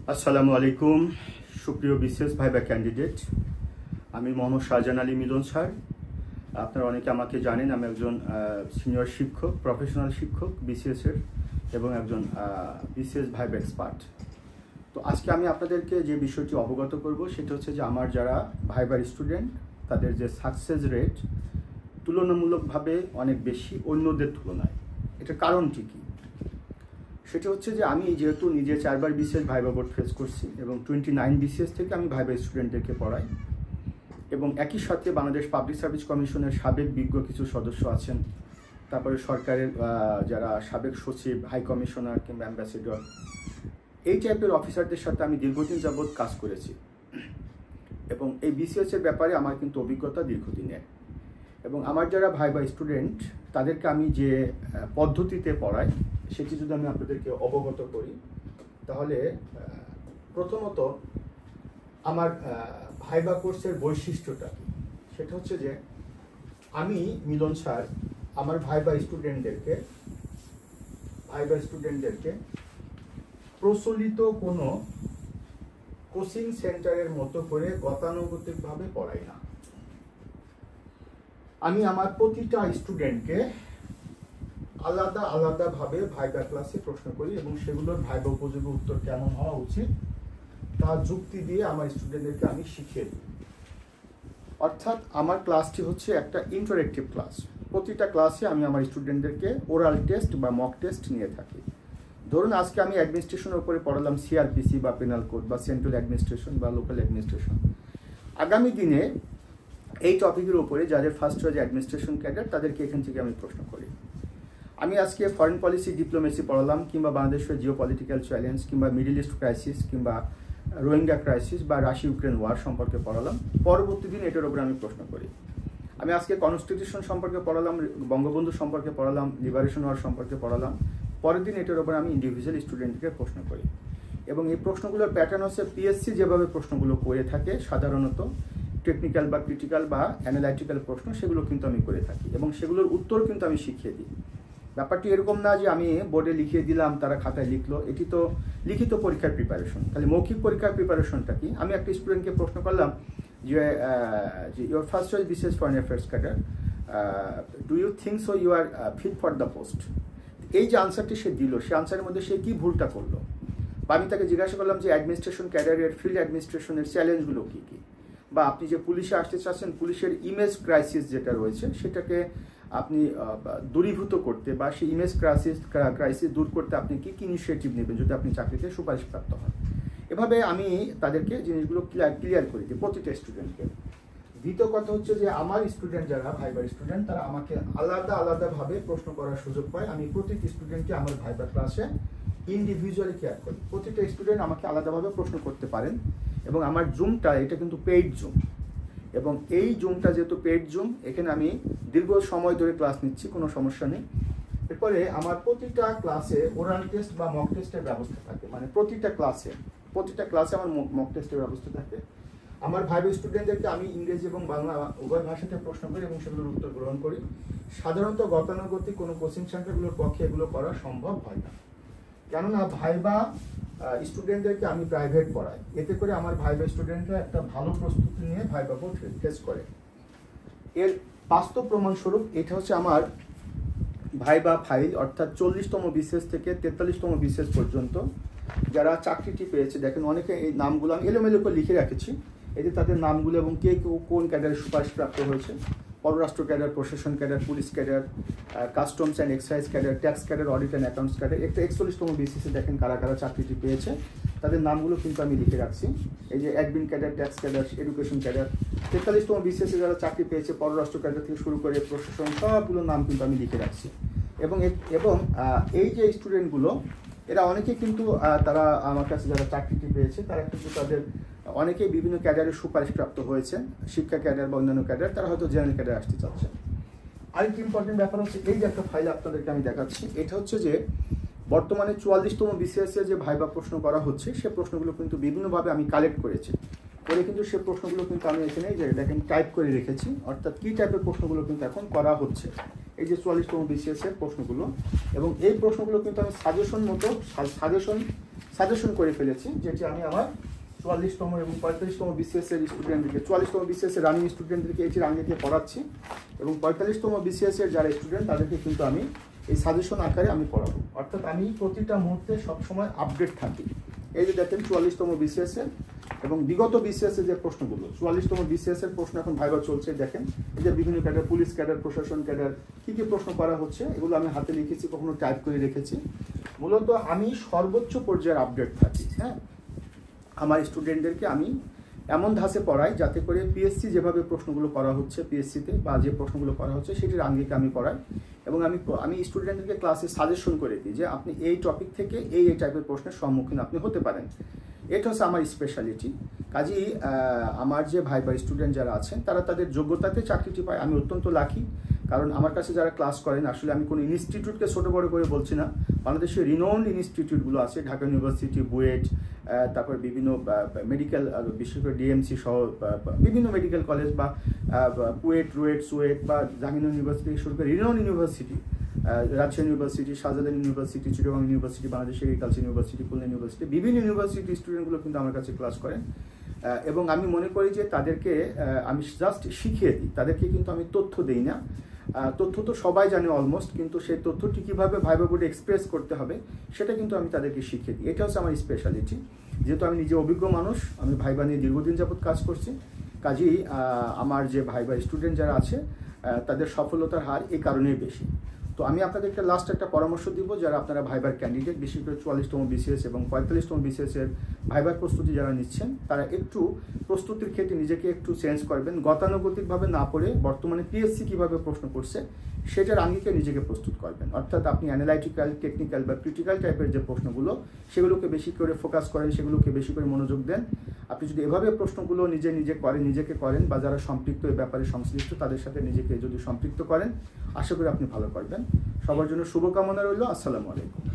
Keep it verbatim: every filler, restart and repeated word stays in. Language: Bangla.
আসসালামু আলাইকুম সুপ্রিয় বিসিএস ভাইবা ক্যান্ডিডেট। আমি মোহাম্মদ শাহজাহান আলী মিলন স্যার। আপনারা অনেকে আমাকে জানেন, আমি একজন সিনিয়র শিক্ষক, প্রফেশনাল শিক্ষক বিসিএসের এবং একজন বিসিএস ভাইবা এক্সপার্ট। তো আজকে আমি আপনাদেরকে যে বিষয়টি অবগত করব সেটা হচ্ছে যে আমার যারা ভাইবার স্টুডেন্ট তাদের যে সাকসেস রেট তুলনামূলকভাবে অনেক বেশি অন্যদের তুলনায়। এটার কারণটি কী? সেটা হচ্ছে যে আমি যেহেতু নিজে চারবার বিসিএস ভাইবা বোর্ড ফেস করছি এবং টোয়েন্টি নাইন বিসিএস থেকে আমি ভাইবা স্টুডেন্টদেরকে পড়াই এবং একই সাথে বাংলাদেশ পাবলিক সার্ভিস কমিশনের সাবেক বিজ্ঞ কিছু সদস্য আছেন, তারপরে সরকারের যারা সাবেক সচিব, হাই কমিশনার কিংবা অ্যাম্বাসেডর, এই টাইপের অফিসারদের সাথে আমি দীর্ঘদিন যাবৎ কাজ করেছি এবং এই বিসিএসের ব্যাপারে আমার কিন্তু অভিজ্ঞতা দীর্ঘদিনের। এবং আমার যারা ভাইবা স্টুডেন্ট তাদেরকে আমি যে পদ্ধতিতে পড়াই সেটি যদি আমি আপনাদেরকে অবগত করি, তাহলে প্রথমত আমার ভাইবা কোর্সের বৈশিষ্ট্যটা সেটা হচ্ছে যে আমি মিলন স্যার আমার ভাইবা স্টুডেন্টদেরকে ভাইবা স্টুডেন্টদেরকে প্রচলিত কোনো কোচিং সেন্টারের মতো করে গতানুগতিকভাবে পড়াই না। আমি আমার প্রতিটা স্টুডেন্টকে আলাদা আলাদাভাবে ভাইবা ক্লাসে প্রশ্ন করি এবং সেগুলোর ভাইবা উপযোগী উত্তর কেমন হওয়া উচিত তা যুক্তি দিয়ে আমার স্টুডেন্টদেরকে আমি শিখিয়ে দিই। অর্থাৎ আমার ক্লাসটি হচ্ছে একটা ইন্টারেক্টিভ ক্লাস। প্রতিটা ক্লাসে আমি আমার স্টুডেন্টদেরকে ওরাল টেস্ট বা মক টেস্ট নিয়ে থাকি। ধরুন আজকে আমি অ্যাডমিনিস্ট্রেশনের উপরে পড়ালাম সিআরপিসি বা পেনাল কোড বা সেন্ট্রাল অ্যাডমিনিস্ট্রেশন বা লোকাল অ্যাডমিনিস্ট্রেশন। আগামী দিনে এই টপিকের উপরে যাদের ফার্স্ট চয়েস অ্যাডমিনিস্ট্রেশন ক্যাডার তাদেরকে এখান থেকে আমি প্রশ্ন করি। আমি আজকে ফরেন পলিসি ডিপ্লোমেসি পড়ালাম কিংবা বাংলাদেশের জিও পলিটিক্যাল চ্যালেঞ্জ কিংবা মিডল ইস্ট ক্রাইসিস কিংবা রোহিঙ্গা ক্রাইসিস বা রাশিয়া ইউক্রেন ওয়ার সম্পর্কে পড়ালাম। পরবর্তী দিন এটার উপরে আমি প্রশ্ন করি। আমি আজকে কনস্টিটিউশন সম্পর্কে পড়ালাম, বঙ্গবন্ধু সম্পর্কে পড়ালাম, লিবারেশন ওয়ার সম্পর্কে পড়ালাম। পরের দিন এটার উপরে আমি ইন্ডিভিজুয়াল স্টুডেন্টকে প্রশ্ন করি এবং এই প্রশ্নগুলোর প্যাটার্ন হচ্ছে পিএসসি যেভাবে প্রশ্নগুলো করে থাকে সাধারণত টেকনিক্যাল বা ক্রিটিক্যাল বা অ্যানালাইটিক্যাল প্রশ্ন, সেগুলো কিন্তু আমি করে থাকি এবং সেগুলোর উত্তর কিন্তু আমি শিখিয়ে দিই। ব্যাপারটি এরকম না যে আমি বোর্ডে লিখিয়ে দিলাম তারা খাতায় লিখলো, এটি তো লিখিত পরীক্ষার প্রিপারেশন। তাহলে মৌখিক পরীক্ষার প্রিপারেশনটা কি? আমি একটা স্টুডেন্টকে প্রশ্ন করলাম যে your first choice BCS foreign affairs cadre, do you think so you are fit for the post. এই যে আনসারটি সে দিল, সে আনসারের মধ্যে সে কী ভুলটা করলো? বা আমি তাকে জিজ্ঞাসা করলাম যে অ্যাডমিনিস্ট্রেশন ক্যাডারের, ফিল্ড অ্যাডমিনিস্ট্রেশনের চ্যালেঞ্জগুলো কী কী, বা আপনি যে পুলিশে আসতে চাচ্ছেন পুলিশের ইমেজ ক্রাইসিস যেটা রয়েছে সেটাকে আপনি দূরীভূত করতে বা সেই ইমেজ ক্রাইসিস ক্রাইসিস দূর করতে আপনি কী কী ইনিশিয়েটিভ নেবেন যদি আপনি চাকরিতে সুপারিশপ্রাপ্ত হন। এভাবে আমি তাদেরকে জিনিসগুলো ক্লিয়ার ক্লিয়ার করে দিই প্রতিটা স্টুডেন্টকে। দ্বিতীয় কথা হচ্ছে যে আমার স্টুডেন্ট যারা ভাইবার স্টুডেন্ট তারা আমাকে আলাদা আলাদাভাবে প্রশ্ন করার সুযোগ পায়। আমি প্রতিটি স্টুডেন্টকে আমার ভাইবার ক্লাসে ইন্ডিভিজুয়ালি কেয়ার করি। প্রতিটা স্টুডেন্ট আমাকে আলাদাভাবে প্রশ্ন করতে পারেন এবং আমার জুমটা এটা কিন্তু পেইড জুম এবং এই জুমটা যেহেতু পেইড জুম, এখানে আমি দীর্ঘ সময় ধরে ক্লাস নিচ্ছি, কোনো সমস্যা নেই। এরপরে আমার প্রতিটা ক্লাসে ওরাল টেস্ট বা মক টেস্টের ব্যবস্থা থাকে, মানে প্রতিটা ক্লাসে প্রতিটা ক্লাসে আমার মক টেস্টের ব্যবস্থা থাকে। আমার ভাইবা স্টুডেন্টদেরকে আমি ইংরেজি এবং বাংলা উভয় ভাষাতে প্রশ্ন করি এবং সেগুলোর উত্তর গ্রহণ করি। সাধারণত গতানুগতিক কোনো কোচিং সেন্টারগুলোর পক্ষে এগুলো করা সম্ভব হয় না, কেননা ভাইবা স্টুডেন্টদেরকে আমি প্রাইভেট পড়াই। এতে করে আমার ভাইবা স্টুডেন্টরা একটা ভালো প্রস্তুতি নিয়ে ভাইবা বোর্ড ফেস করে। এর বাস্তব প্রমাণস্বরূপ এটা হচ্ছে আমার ভাইবা ফাইল, অর্থাৎ চল্লিশতম বিসিএস থেকে তেতাল্লিশতম বিসিএস পর্যন্ত যারা চাকরিটি পেয়েছে। দেখেন অনেকে এই নামগুলো আমি এলোমেলো করে লিখে রেখেছি, এই যে তাদের নামগুলো এবং কে কোন ক্যাডারে সুপারিশপ্রাপ্ত হয়েছে। পররাষ্ট্র ক্যাডার, প্রশাসন cadre, police cadre, customs and excise cadre, tax cadre, audit and accounts cadre. একটা একচল্লিশতম বিসিএসে দেখেন কারা কারা চাকরিটি পেয়েছে, তাদের নামগুলো কিন্তু আমি লিখে রাখছি। এই যে admin cadre, tax cadre, education cadre. তেতাল্লিশতম বিসিএসে যারা চাকরি পেয়েছে পররাষ্ট্র ক্যাডার থেকে শুরু করে প্রশাসন, সবগুলো নাম কিন্তু আমি লিখে রাখছি। এবং এবং এই যে স্টুডেন্টগুলো এরা অনেকে কিন্তু তারা আমার কাছে যারা চাকরিটি পেয়েছে তারা কিন্তু তাদের অনেকেই বিভিন্ন ক্যাডারে সুপারিশপ্রাপ্ত হয়েছেন, শিক্ষা ক্যাডার বা অন্যান্য ক্যাডার, তারা হয়তো জেনারেল ক্যাডারে আসতে চাচ্ছেন। আরেকটি ইম্পর্টেন্ট ব্যাপার হচ্ছে এই যে একটা ফাইল আপনাদেরকে আমি দেখাচ্ছি, এটা হচ্ছে যে বর্তমানে চুয়াল্লিশতম বিসিএসে যে ভাইবা প্রশ্ন করা হচ্ছে সে প্রশ্নগুলো কিন্তু বিভিন্নভাবে আমি কালেক্ট করেছি করে কিন্তু সে প্রশ্নগুলো কিন্তু আমি এখানে যে দেখেন টাইপ করে রেখেছি, অর্থাৎ কী টাইপের প্রশ্নগুলো কিন্তু এখন করা হচ্ছে। এই যে চুয়াল্লিশতম বিসিএস এর প্রশ্নগুলো এবং এই প্রশ্নগুলো কিন্তু আমি সাজেশন মতো সাজেশন সাজেশন করে ফেলেছি, যেটি আমি আমার চুয়াল্লিশতম এবং পঁয়তাল্লিশতম বিসিএস এর স্টুডেন্টদেরকে, চুয়াল্লিশতম বিসিএস এর রানিং স্টুডেন্টদেরকে এটির আঙ্গিকে পড়াচ্ছি এবং পঁয়তাল্লিশতম বিসিএস এর যারা স্টুডেন্ট তাদেরকে কিন্তু আমি এই সাজেশন আকারে আমি পড়াবো। অর্থাৎ আমি প্রতিটা মুহূর্তে সবসময় আপডেট থাকি। এই যে দেখেন চুয়াল্লিশতম বিসিএস এর এবং বিগত বিসিএস এর যে প্রশ্নগুলো, চুয়াল্লিশতম বিসিএস এর প্রশ্ন এখন ভাইবা চলছে, দেখেন এই যে বিভিন্ন ক্যাডার, পুলিশ ক্যাডার, প্রশাসন ক্যাডার, কি কি প্রশ্ন করা হচ্ছে এগুলো আমি হাতে লিখেছি, কখনো টাইপ করে রেখেছি। মূলত আমি সর্বোচ্চ পর্যায়ের আপডেট থাকি। হ্যাঁ, আমার স্টুডেন্টদেরকে আমি এমন ধাঁচে পড়াই যাতে করে পিএসসি যেভাবে প্রশ্নগুলো করা হচ্ছে, পিএসসিতে বা যে প্রশ্নগুলো করা হচ্ছে সেটির আঙ্গিকে আমি পড়াই এবং আমি আমি স্টুডেন্টদেরকে ক্লাসে সাজেশন করে দিই যে আপনি এই টপিক থেকে এই এই টাইপের প্রশ্নের সম্মুখীন আপনি হতে পারেন। এটা হচ্ছে আমার স্পেশালিটি। কাজেই আমার যে ভাই বা স্টুডেন্ট যারা আছেন তারা তাদের যোগ্যতাতে চাকরিটি পায়, আমি অত্যন্ত লাকি। কারণ আমার কাছে যারা ক্লাস করেন, আসলে আমি কোনো ইনস্টিটিউটকে ছোটো বড়ো করে বলছি না, বাংলাদেশের রিনোন্ড ইনস্টিটিউটগুলো আছে, ঢাকা ইউনিভার্সিটি, বুয়েট, তারপর বিভিন্ন মেডিকেল, বিশেষ করে ডিএমসি সহ বিভিন্ন মেডিকেল কলেজ বা বুয়েট, রুয়েট, সুয়েট বা জাহাঙ্গীরনগর ইউনিভার্সিটি শুরু করে রিনোন্ড university, Rajshahi university, Shahjalal university, Chittagong university, Bangladesh agriculture university, Khulna university, বিভিন্ন ইউনিভার্সিটি স্টুডেন্টগুলো কিন্তু আমার কাছে ক্লাস করেন এবং আমি মনে করি যে তাদেরকে আমি জাস্ট শিখিয়ে দিই, তাদেরকে কিন্তু আমি তথ্য দিই না। তথ্য তো সবাই জানে অলমোস্ট, কিন্তু সেই তথ্যটি কীভাবে ভাইবা বোর্ডে এক্সপ্রেস করতে হবে সেটা কিন্তু আমি তাদেরকে শিখিয়ে দিই। এটা হচ্ছে আমার স্পেশালিটি। যেহেতু আমি নিজে অভিজ্ঞ মানুষ, আমি ভাইবা নিয়ে দীর্ঘদিন যাবৎ কাজ করছি, কাজেই আমার যে ভাইবা স্টুডেন্ট যারা আছে তাদের সফলতার হার এই কারণেই বেশি। তো আমি আপনাদেরকে লাস্ট একটা পরামর্শ দিব, যারা আপনারা ভাইবার ক্যান্ডিডেট, বিশেষ করে চুয়াল্লিশতম বিসিএস এবং পঁয়তাল্লিশতম বিসিএস এর ভাইবার প্রস্তুতি যারা নিচ্ছেন, তারা একটু প্রস্তুতির ক্ষেত্রে নিজেকে একটু চেঞ্জ করবেন, গতানুগতিকভাবে না পড়ে বর্তমানে পিএসসি কীভাবে প্রশ্ন করছে সেটার আঙ্গিকে নিজেকে প্রস্তুত করবেন। অর্থাৎ আপনি অ্যানালাইটিক্যাল, টেকনিক্যাল বা ক্রিটিক্যাল টাইপের যে প্রশ্নগুলো সেগুলোকে বেশি করে ফোকাস করেন, সেগুলোকে বেশি করে মনোযোগ দেন। আপনি যদি এভাবে প্রশ্নগুলো নিজে নিজে করেন, নিজেকে করেন বা যারা সম্পৃক্ত এই ব্যাপারে সংশ্লিষ্ট তাদের সাথে নিজেকে যদি সম্পৃক্ত করেন, আশা করি আপনি ভালো করবেন। সবার জন্য শুভকামনা রইল। আসসালামু আলাইকুম।